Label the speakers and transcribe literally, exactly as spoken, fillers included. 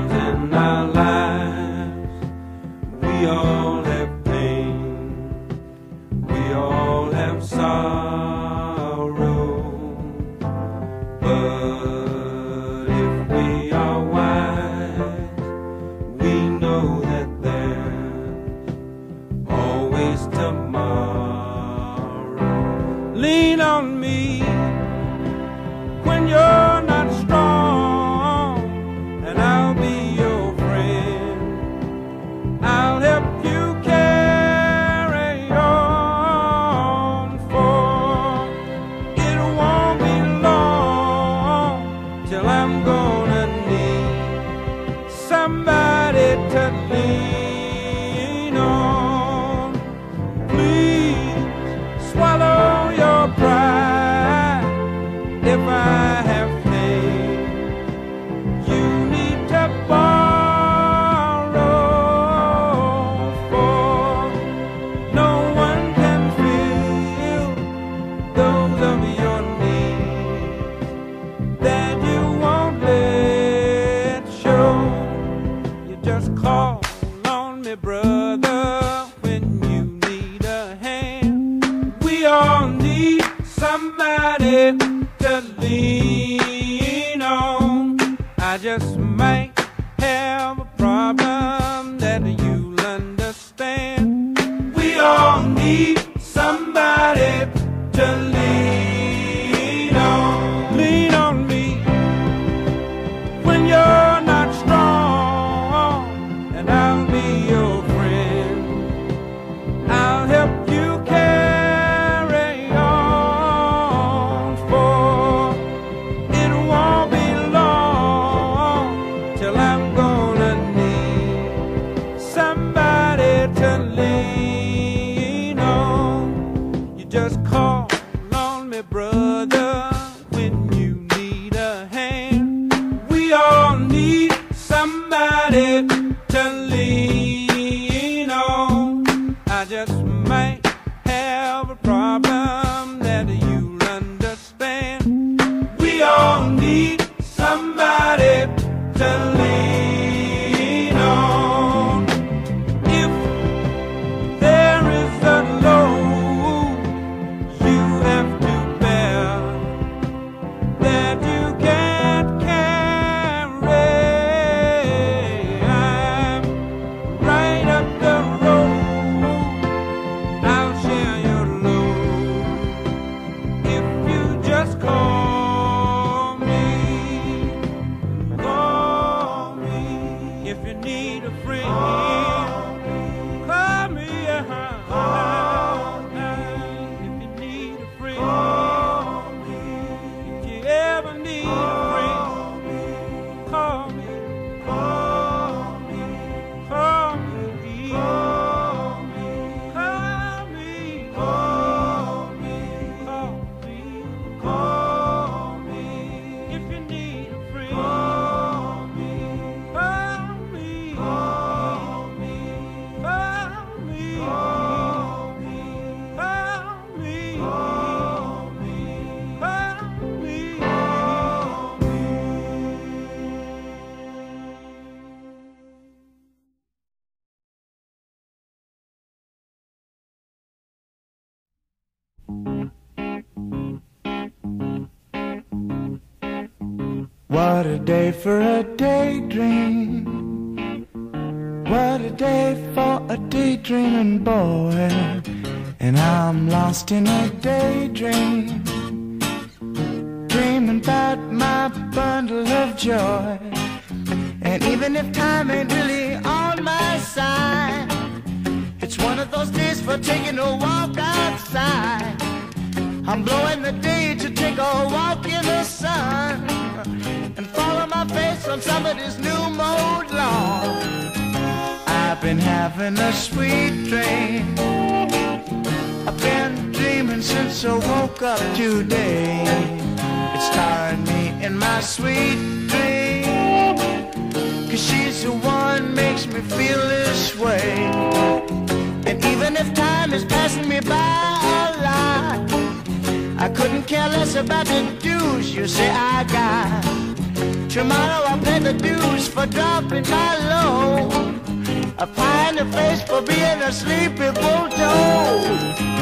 Speaker 1: times in our lives, we all have pain, we all have sorrow, but if we are wise, we know that there's always tomorrow. Lean on me when you're not strong, and I'll be your friend. I'll help you carry on, for it won't be long till I'm gonna need somebody to lean on. Please swallow your pride. If I have pain, you need to borrow, for no one can feel those of your needs that you won't let show. You just call on me, brother, when you need a hand. We all need somebody to lean on. I just might have a problem that you'll understand. We all need somebody to lean on. Lean on me when you're not strong, and I'll be your friend. I'll help you carry on, for it won't be long till I'm gonna need somebody to lean on. You just call on me, brother, when you need a hand. We all need somebody to lean on. I just might have a problem that you'll understand. We all need somebody to lean on. If there is a load you have to bear that you can't carry, I'm right up the road. I'll share your load if you just call me. Call me if you need a friend. Call me, uh-huh. If you need a friend. If you ever need a friend, call me. Call me. Call me. Call me. Call me. Call me. Call me. If you need a friend, call me. Call me. Call me. Call me. Call me. Call me. Call me. Call me. Call me.
Speaker 2: What a day for a daydream. What a day for a daydreaming boy. And I'm lost in a daydream, dreaming about my bundle of joy. And even if time ain't really on my side, it's one of those days for taking a walk outside. I'm blowing the day to take a walk in the sun and follow my face on somebody's new mode lawn. I've been having a sweet dream. I've been dreaming since I woke up today. It's starring me in my sweet dream, 'cause she's the one makes me feel this way. And even if time is passing me by a lot, I couldn't care less about the dues you say I got. Tomorrow I'll pay the dues for dropping my load. A pie in the face for being a sleepy bulldog.